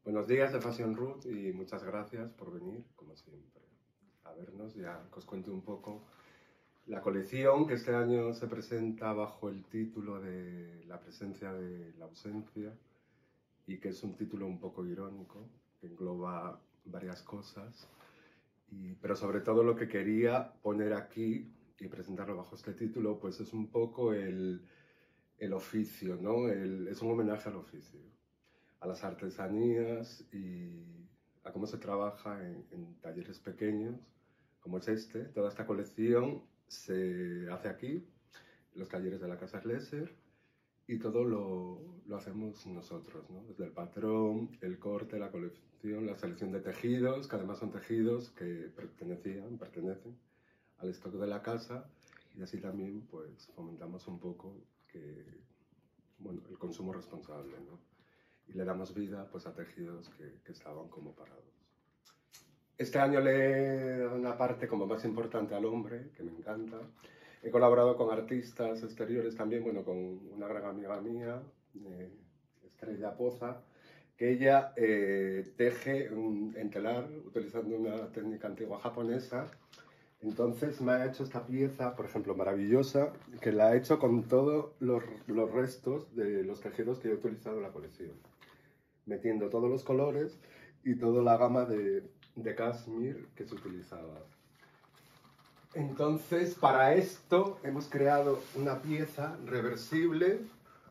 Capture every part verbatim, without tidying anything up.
Buenos días de Fashion Root y muchas gracias por venir, como siempre, a vernos. Ya que os cuento un poco la colección que este año se presenta bajo el título de La presencia de la ausencia y que es un título un poco irónico, que engloba varias cosas, y, pero sobre todo lo que quería poner aquí y presentarlo bajo este título, pues es un poco el, el oficio, ¿no? El, es un homenaje al oficio, a las artesanías y a cómo se trabaja en, en talleres pequeños, como es este. Toda esta colección se hace aquí, en los talleres de la Casa Schleser, y todo lo, lo hacemos nosotros, ¿no? Desde el patrón, el corte, la colección, la selección de tejidos, que además son tejidos que pertenecían, pertenecen al stock de la casa, y así también pues fomentamos un poco que, bueno, el consumo responsable, ¿no? Y le damos vida pues a tejidos que, que estaban como parados. Este año le he dado una parte como más importante al hombre, que me encanta. He colaborado con artistas exteriores también, bueno, con una gran amiga mía, eh, Estrella Poza, que ella eh, teje un, en telar utilizando una técnica antigua japonesa. Entonces me ha hecho esta pieza, por ejemplo, maravillosa, que la ha hecho con todos los, los restos de los tejidos que he utilizado en la colección, metiendo todos los colores y toda la gama de, de cashmere que se utilizaba. Entonces, para esto hemos creado una pieza reversible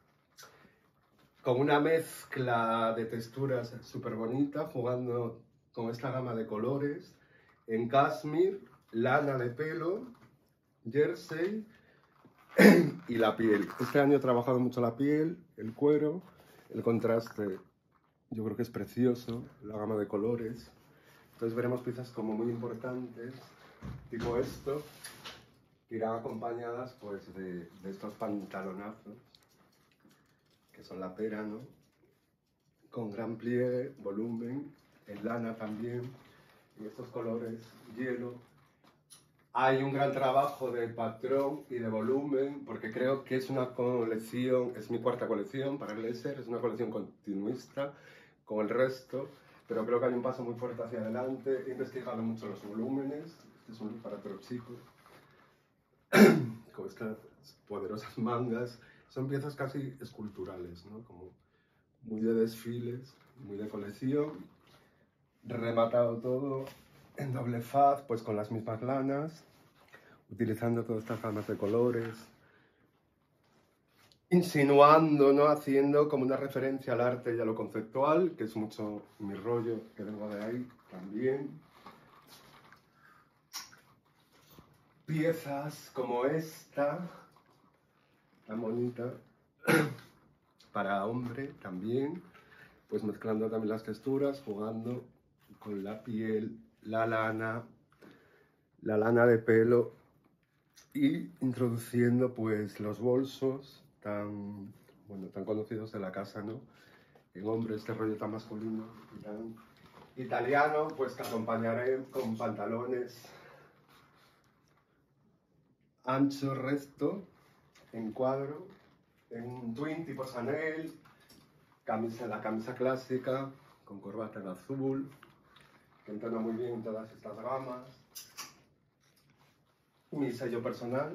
con una mezcla de texturas súper bonita, jugando con esta gama de colores en cashmere, lana de pelo, jersey y la piel. Este año he trabajado mucho la piel, el cuero, el contraste. Yo creo que es precioso, la gama de colores. Entonces veremos piezas como muy importantes, tipo esto, que irán acompañadas pues de, de estos pantalonazos, que son la pera, ¿no? Con gran pliegue, volumen, en lana también, y estos colores, hielo. Hay un gran trabajo de patrón y de volumen, porque creo que es una colección, es mi cuarta colección para Schleser, es una colección continuista con el resto, pero creo que hay un paso muy fuerte hacia adelante. He investigado mucho los volúmenes, este es un look para todo chico, con estas poderosas mangas, son piezas casi esculturales, ¿no? Como muy de desfiles, muy de colección, rematado todo en doble faz, pues con las mismas lanas, utilizando todas estas gamas de colores, insinuando, ¿no? Haciendo como una referencia al arte y a lo conceptual, que es mucho mi rollo, que vengo de ahí también. Piezas como esta, tan bonita, para hombre también, pues mezclando también las texturas, jugando con la piel, la lana, la lana de pelo y introduciendo pues los bolsos tan, bueno, tan conocidos de la casa, ¿no? En hombre, este rollo tan masculino y tan italiano, pues que acompañaré con pantalones ancho, recto, en cuadro, en un twin tipo Chanel, camisa, la camisa clásica, con corbata en azul, que entona muy bien todas estas gamas. Mi sello personal,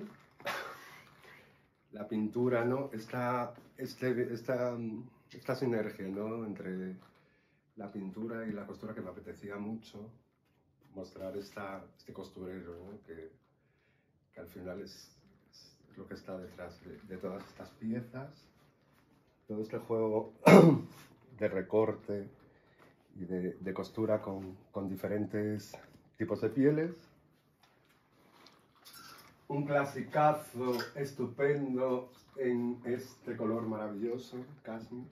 la pintura, ¿no? Esta, este, esta, esta sinergia, ¿no? Entre la pintura y la costura, que me apetecía mucho mostrar esta, este costurero, ¿no? que, que al final es, es lo que está detrás de, de todas estas piezas. Todo este juego de recorte y de, de costura con, con diferentes tipos de pieles. Un clasicazo estupendo en este color maravilloso, cashmere,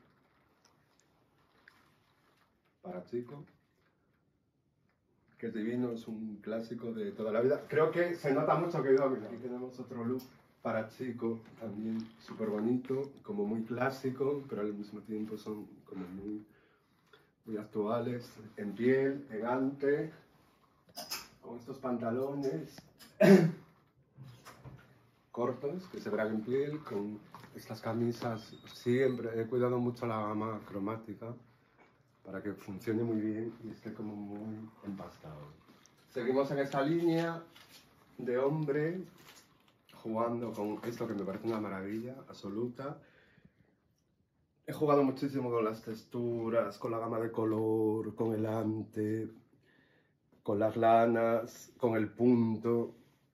para chico, que es divino, es un clásico de toda la vida. Creo que se nota mucho que yo, mira, aquí tenemos otro look para chico, también súper bonito, como muy clásico, pero al mismo tiempo son como muy, muy actuales, en piel, elegante, con estos pantalones cortos que se verán en piel, con estas camisas. Siempre he cuidado mucho la gama cromática, para que funcione muy bien y esté como muy empastado. Seguimos en esta línea de hombre, jugando con esto que me parece una maravilla absoluta. He jugado muchísimo con las texturas, con la gama de color, con el ante, con las lanas, con el punto,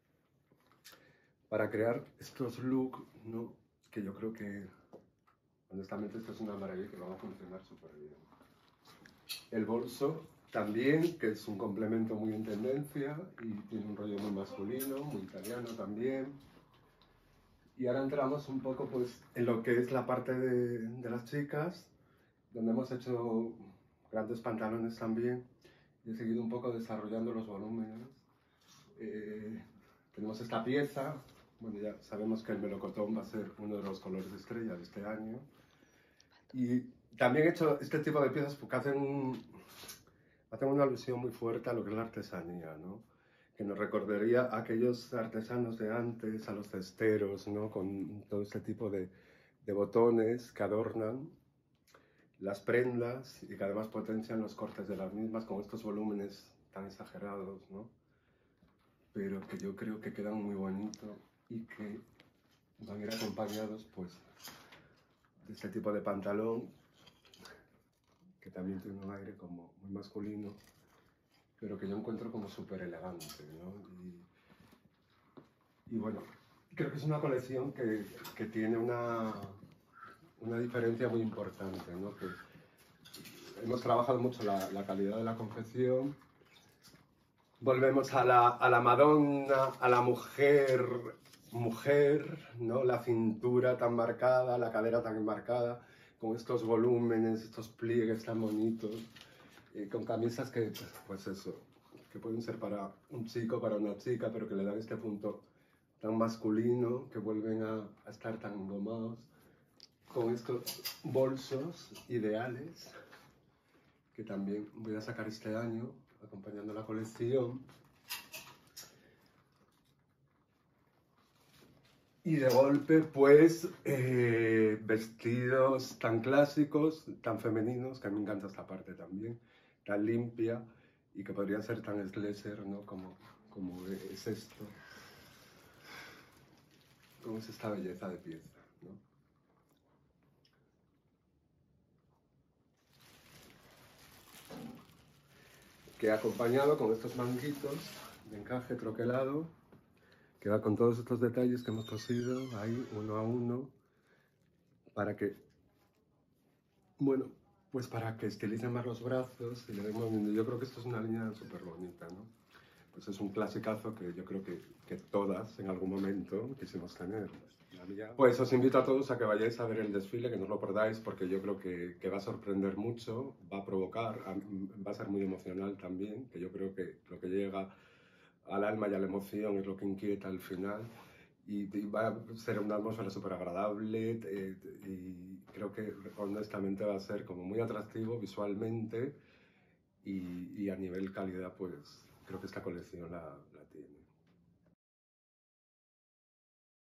para crear estos looks, ¿no? Que yo creo que, honestamente, esto es una maravilla que van a funcionar súper bien. El bolso también, que es un complemento muy en tendencia y tiene un rollo muy masculino, muy italiano también. Y ahora entramos un poco pues, en lo que es la parte de, de las chicas, donde hemos hecho grandes pantalones también. Y he seguido un poco desarrollando los volúmenes. Eh, tenemos esta pieza, bueno, ya sabemos que el melocotón va a ser uno de los colores de estrella de este año. Y también he hecho este tipo de piezas porque hacen, hacen una alusión muy fuerte a lo que es la artesanía, ¿no? Que nos recordaría a aquellos artesanos de antes, a los cesteros, ¿no? Con todo este tipo de, de botones que adornan las prendas y que además potencian los cortes de las mismas con estos volúmenes tan exagerados, ¿no? Pero que yo creo que quedan muy bonitos y que van a ir acompañados pues, de este tipo de pantalón que también tiene un aire como muy masculino, pero que yo encuentro como súper elegante, ¿no? Y, y bueno, creo que es una colección que, que tiene una, una diferencia muy importante, ¿no? Que hemos trabajado mucho la, la calidad de la confección. Volvemos a la, a la Madonna, a la mujer, mujer, ¿no? La cintura tan marcada, la cadera tan marcada, con estos volúmenes, estos pliegues tan bonitos, eh, con camisas que, pues eso, que pueden ser para un chico, para una chica, pero que le dan este punto tan masculino, que vuelven a, a estar tan engomados, con estos bolsos ideales, que también voy a sacar este año, acompañando la colección. Y de golpe, pues, eh, vestidos tan clásicos, tan femeninos, que a mí me encanta esta parte también, tan limpia, y que podrían ser tan slasher, ¿no? Como, como es esto, como es esta belleza de pieza, ¿no? Que he acompañado con estos manguitos de encaje troquelado, que va con todos estos detalles que hemos cosido ahí uno a uno, para que, bueno, pues para que estilicen más los brazos y le den movimiento. Yo creo que esto es una línea súper bonita, ¿no? Pues es un clasicazo que yo creo que, que todas en algún momento quisimos tener. Pues os invito a todos a que vayáis a ver el desfile, que no os lo perdáis, porque yo creo que, que va a sorprender mucho, va a provocar, va a ser muy emocional también, que yo creo que lo que llega al alma y a la emoción es lo que inquieta al final. Y, y va a ser una atmósfera súper agradable eh, y creo que honestamente va a ser como muy atractivo visualmente y, y a nivel calidad, pues creo que esta colección la,